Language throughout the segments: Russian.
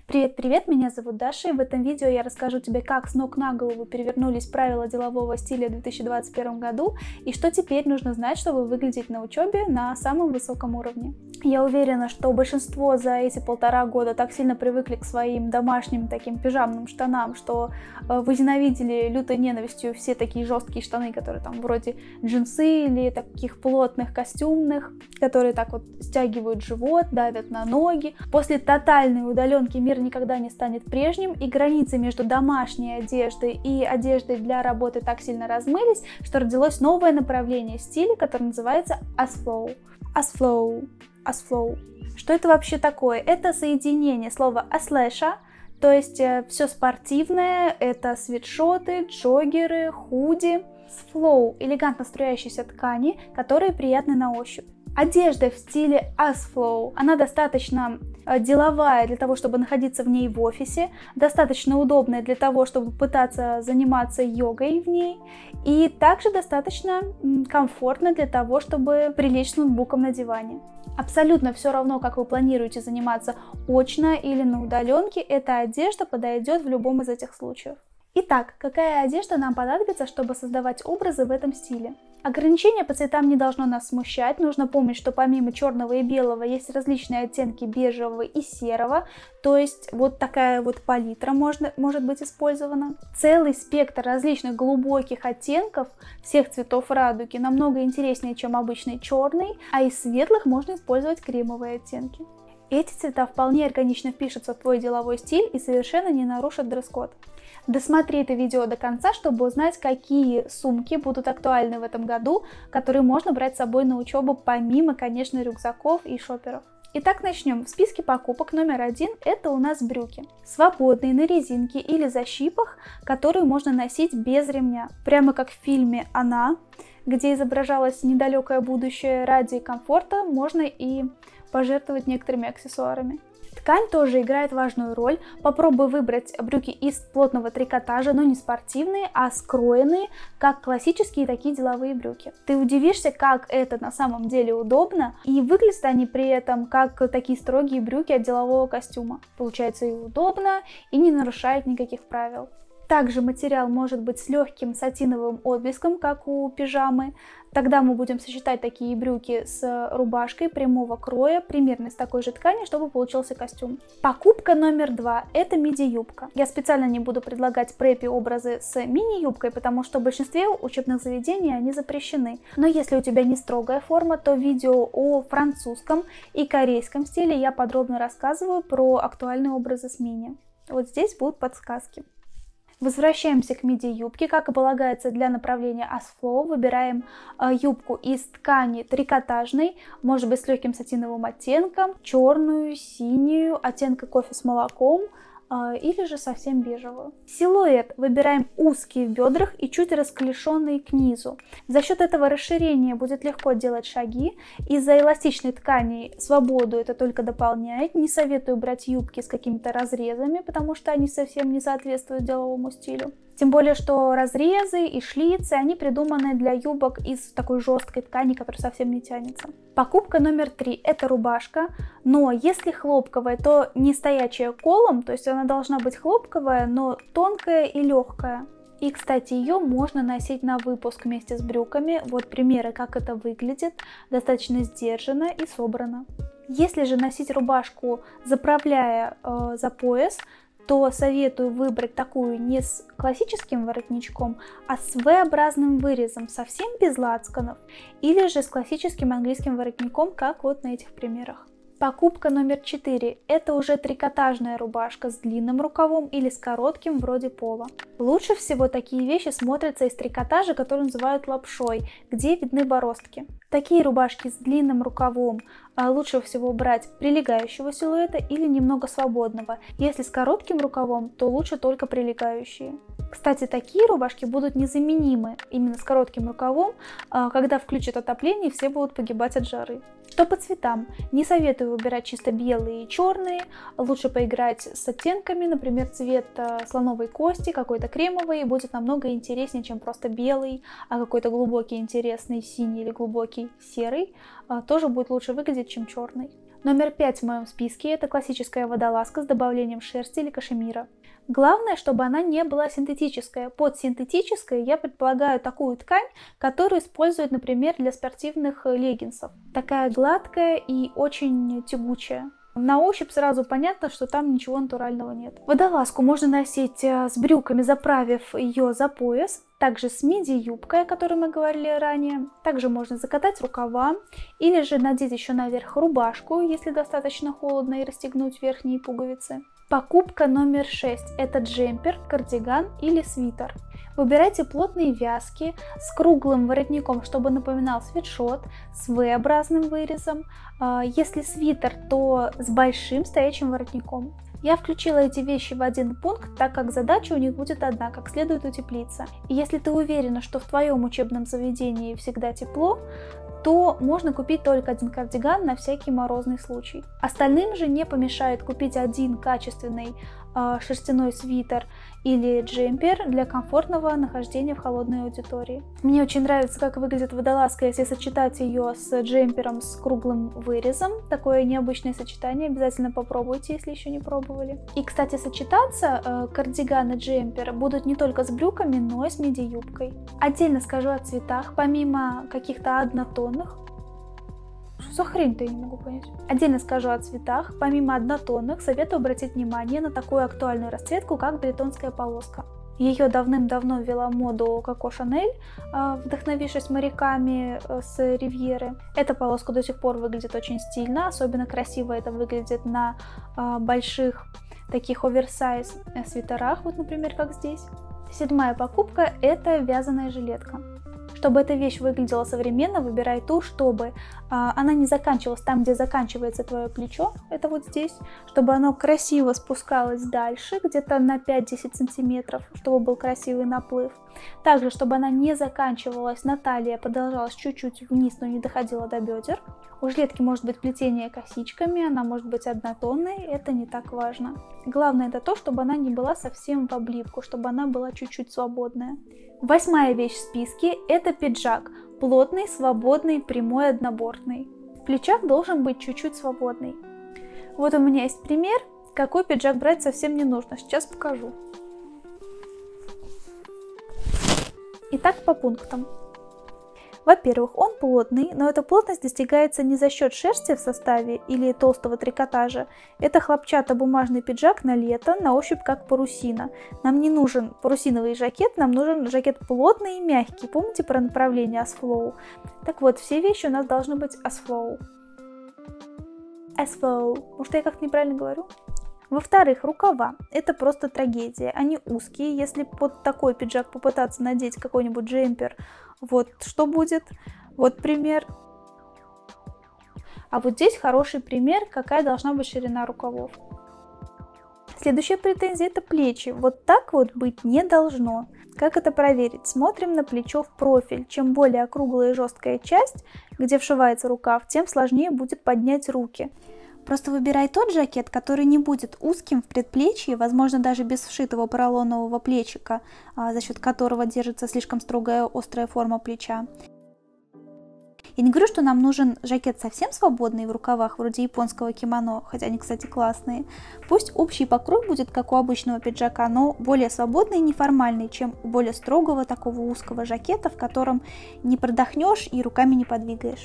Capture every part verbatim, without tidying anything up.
Привет-привет, меня зовут Даша, и в этом видео я расскажу тебе, как с ног на голову перевернулись правила делового стиля в две тысячи двадцать первом году и что теперь нужно знать, чтобы выглядеть на учебе на самом высоком уровне. Я уверена, что большинство за эти полтора года так сильно привыкли к своим домашним таким пижамным штанам, что вы ненавидели лютой ненавистью все такие жесткие штаны, которые там вроде джинсы или таких плотных костюмных, которые так вот стягивают живот, давят на ноги. После тотальной удаленки мир никогда не станет прежним, и границы между домашней одеждой и одеждой для работы так сильно размылись, что родилось новое направление стиля, которое называется Asflow. Asflow. Asflow. Что это вообще такое? Это соединение слова аслэша, то есть э, все спортивное, это свитшоты, джоггеры, худи, с флоу, элегантно струящейся ткани, которые приятны на ощупь. Одежда в стиле Asflow, она достаточно деловая для того, чтобы находиться в ней в офисе, достаточно удобная для того, чтобы пытаться заниматься йогой в ней, и также достаточно комфортно для того, чтобы прилечь с ноутбуком на диване. Абсолютно все равно, как вы планируете заниматься очно или на удаленке, эта одежда подойдет в любом из этих случаев. Итак, какая одежда нам понадобится, чтобы создавать образы в этом стиле? Ограничение по цветам не должно нас смущать. Нужно помнить, что помимо черного и белого есть различные оттенки бежевого и серого, то есть вот такая вот палитра можно, может быть использована. Целый спектр различных глубоких оттенков всех цветов радуги намного интереснее, чем обычный черный, а из светлых можно использовать кремовые оттенки. Эти цвета вполне органично впишутся в твой деловой стиль и совершенно не нарушат дресс-код. Досмотри это видео до конца, чтобы узнать, какие сумки будут актуальны в этом году, которые можно брать с собой на учебу, помимо, конечно, рюкзаков и шоперов. Итак, начнем. В списке покупок номер один это у нас брюки. Свободные, на резинке или защипах, которые можно носить без ремня. Прямо как в фильме «Она», где изображалось недалекое будущее, ради комфорта можно и пожертвовать некоторыми аксессуарами. Ткань тоже играет важную роль. Попробуй выбрать брюки из плотного трикотажа, но не спортивные, а скроенные, как классические такие деловые брюки. Ты удивишься, как это на самом деле удобно, и выглядят они при этом как такие строгие брюки от делового костюма. Получается и удобно, и не нарушает никаких правил. Также материал может быть с легким сатиновым отблеском, как у пижамы. Тогда мы будем сочетать такие брюки с рубашкой прямого кроя, примерно из такой же ткани, чтобы получился костюм. Покупка номер два – это миди-юбка. Я специально не буду предлагать преппи образы с мини-юбкой, потому что в большинстве учебных заведений они запрещены. Но если у тебя не строгая форма, то в видео о французском и корейском стиле я подробно рассказываю про актуальные образы с мини. Вот здесь будут подсказки. Возвращаемся к миди-юбке. Как и полагается для направления Asflow, выбираем э, юбку из ткани трикотажной, может быть с легким сатиновым оттенком, черную, синюю, оттенка кофе с молоком, э, или же совсем бежевую. Силуэт выбираем узкий в бедрах и чуть расклешенный к низу. За счет этого расширения будет легко делать шаги. Из-за эластичной ткани свободу это только дополняет. Не советую брать юбки с какими-то разрезами, потому что они совсем не соответствуют деловому стилю. Тем более, что разрезы и шлицы, они придуманы для юбок из такой жесткой ткани, которая совсем не тянется. Покупка номер три – это рубашка, но если хлопковая, то не стоячая колом, то есть она должна быть хлопковая, но тонкая и легкая. И, кстати, ее можно носить на выпуск вместе с брюками. Вот примеры, как это выглядит, достаточно сдержанно и собрано. Если же носить рубашку, заправляя э, за пояс, то советую выбрать такую не с классическим воротничком, а с V-образным вырезом, совсем без лацканов, или же с классическим английским воротником, как вот на этих примерах. Покупка номер четыре – это уже трикотажная рубашка с длинным рукавом или с коротким, вроде пола. Лучше всего такие вещи смотрятся из трикотажа, который называют лапшой, где видны бороздки. Такие рубашки с длинным рукавом лучше всего брать прилегающего силуэта или немного свободного. Если с коротким рукавом, то лучше только прилегающие. Кстати, такие рубашки будут незаменимы именно с коротким рукавом. Когда включат отопление, все будут погибать от жары. Что по цветам? Не советую выбирать чисто белые и черные. Лучше поиграть с оттенками, например, цвет слоновой кости, какой-то кремовый, будет намного интереснее, чем просто белый, а какой-то глубокий интересный синий или глубокий серый тоже будет лучше выглядеть, чем черный. Номер пять в моем списке – это классическая водолазка с добавлением шерсти или кашемира. Главное, чтобы она не была синтетическая. Под синтетической я предполагаю такую ткань, которую используют, например, для спортивных леггинсов. Такая гладкая и очень тягучая. На ощупь сразу понятно, что там ничего натурального нет. Водолазку можно носить с брюками, заправив ее за пояс. Также с миди-юбкой, о которой мы говорили ранее. Также можно закатать рукава или же надеть еще наверх рубашку, если достаточно холодно, и расстегнуть верхние пуговицы. Покупка номер шесть – это джемпер, кардиган или свитер. Выбирайте плотные вязки с круглым воротником, чтобы напоминал свитшот, с V-образным вырезом. Если свитер, то с большим стоячим воротником. Я включила эти вещи в один пункт, так как задача у них будет одна – как следует утеплиться. И если ты уверена, что в твоем учебном заведении всегда тепло, то можно купить только один кардиган на всякий морозный случай. Остальным же не помешает купить один качественный э, шерстяной свитер или джемпер для комфортного нахождения в холодной аудитории. Мне очень нравится, как выглядит водолазка, если сочетать ее с джемпером с круглым вырезом. Такое необычное сочетание, обязательно попробуйте, если еще не пробовали. И, кстати, сочетаться э, кардиган и джемпер будут не только с брюками, но и с миди-юбкой. Отдельно скажу о цветах, помимо каких-то однотонных. Что за хрень-то, я не могу понять. Отдельно скажу о цветах. Помимо однотонных, советую обратить внимание на такую актуальную расцветку, как бретонская полоска. Ее давным-давно ввела в моду Коко Шанель, вдохновившись моряками с Ривьеры. Эта полоска до сих пор выглядит очень стильно, особенно красиво это выглядит на больших таких оверсайз свитерах, вот, например, как здесь. Седьмая покупка – это вязаная жилетка. Чтобы эта вещь выглядела современно, выбирай ту, чтобы а, она не заканчивалась там, где заканчивается твое плечо, это вот здесь, чтобы оно красиво спускалось дальше, где-то на пять-десять сантиметров, чтобы был красивый наплыв. Также, чтобы она не заканчивалась на талии, а продолжалась чуть-чуть вниз, но не доходила до бедер. У жилетки может быть плетение косичками, она может быть однотонной, это не так важно. Главное это то, чтобы она не была совсем в облипку, чтобы она была чуть-чуть свободная. Восьмая вещь в списке – это пиджак. Плотный, свободный, прямой, однобортный. В плечах должен быть чуть-чуть свободный. Вот у меня есть пример, какой пиджак брать совсем не нужно. Сейчас покажу. Итак, по пунктам. Во-первых, он плотный, но эта плотность достигается не за счет шерсти в составе или толстого трикотажа. Это хлопчатобумажный пиджак на лето, на ощупь как парусина. Нам не нужен парусиновый жакет, нам нужен жакет плотный и мягкий. Помните про направление Asflow? Так вот, все вещи у нас должны быть Asflow. Asflow. Может, я как-то неправильно говорю? Во-вторых, рукава. Это просто трагедия. Они узкие. Если под такой пиджак попытаться надеть какой-нибудь джемпер, вот что будет? Вот пример. А вот здесь хороший пример, какая должна быть ширина рукавов. Следующая претензия – это плечи. Вот так вот быть не должно. Как это проверить? Смотрим на плечо в профиль. Чем более округлая и жесткая часть, где вшивается рукав, тем сложнее будет поднять руки. Просто выбирай тот жакет, который не будет узким в предплечье, возможно, даже без вшитого поролонового плечика, за счет которого держится слишком строгая острая форма плеча. Я не говорю, что нам нужен жакет совсем свободный в рукавах, вроде японского кимоно, хотя они, кстати, классные. Пусть общий покрой будет как у обычного пиджака, но более свободный и неформальный, чем у более строгого такого узкого жакета, в котором не продохнешь и руками не подвигаешь.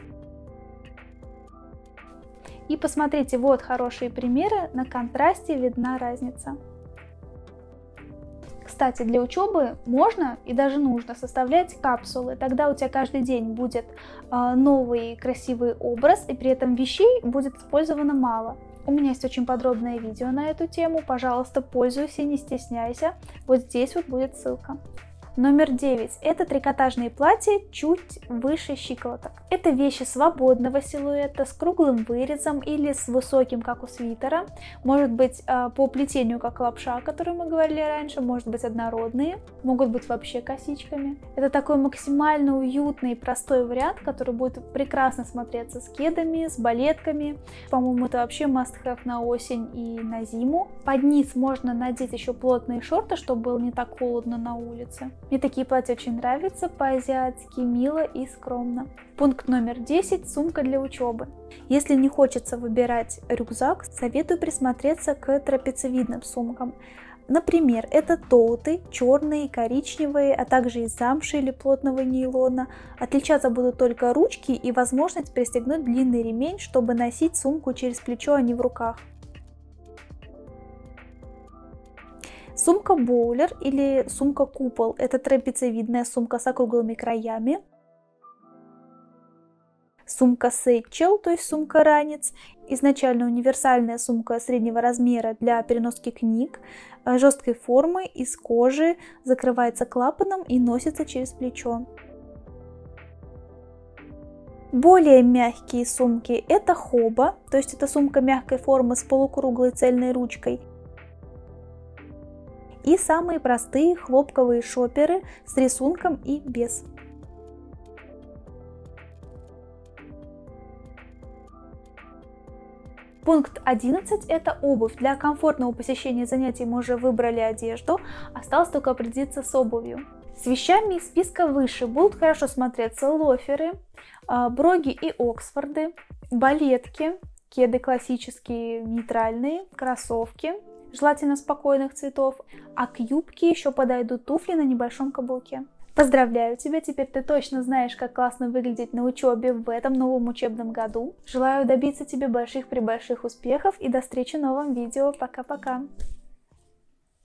И посмотрите, вот хорошие примеры, на контрасте видна разница. Кстати, для учебы можно и даже нужно составлять капсулы, тогда у тебя каждый день будет э, новый красивый образ, и при этом вещей будет использовано мало. У меня есть очень подробное видео на эту тему, пожалуйста, пользуйся, не стесняйся, вот здесь вот будет ссылка. Номер девять. Это трикотажные платья чуть выше щиколоток. Это вещи свободного силуэта с круглым вырезом или с высоким, как у свитера. Может быть по плетению, как лапша, о которой мы говорили раньше, может быть однородные, могут быть вообще косичками. Это такой максимально уютный и простой вариант, который будет прекрасно смотреться с кедами, с балетками. По-моему, это вообще must-have на осень и на зиму. Под низ можно надеть еще плотные шорты, чтобы было не так холодно на улице. Мне такие платья очень нравятся, по-азиатски, мило и скромно. Пункт номер десять. Сумка для учебы. Если не хочется выбирать рюкзак, советую присмотреться к трапециевидным сумкам. Например, это тоуты, черные, коричневые, а также из замши или плотного нейлона. Отличаться будут только ручки и возможность пристегнуть длинный ремень, чтобы носить сумку через плечо, а не в руках. Сумка боулер или сумка купол – это трапециевидная сумка с округлыми краями. Сумка сэтчел, то есть сумка ранец, изначально универсальная сумка среднего размера для переноски книг, жесткой формы, из кожи, закрывается клапаном и носится через плечо. Более мягкие сумки – это хоба, то есть это сумка мягкой формы с полукруглой цельной ручкой. И самые простые хлопковые шоперы с рисунком и без. Пункт одиннадцать – это обувь. Для комфортного посещения занятий мы уже выбрали одежду, осталось только определиться с обувью. С вещами из списка выше будут хорошо смотреться лоферы, броги и оксфорды, балетки, кеды классические, нейтральные, кроссовки, желательно спокойных цветов, а к юбке еще подойдут туфли на небольшом каблуке. Поздравляю тебя, теперь ты точно знаешь, как классно выглядеть на учебе в этом новом учебном году. Желаю добиться тебе больших-пребольших успехов и до встречи в новом видео. Пока-пока!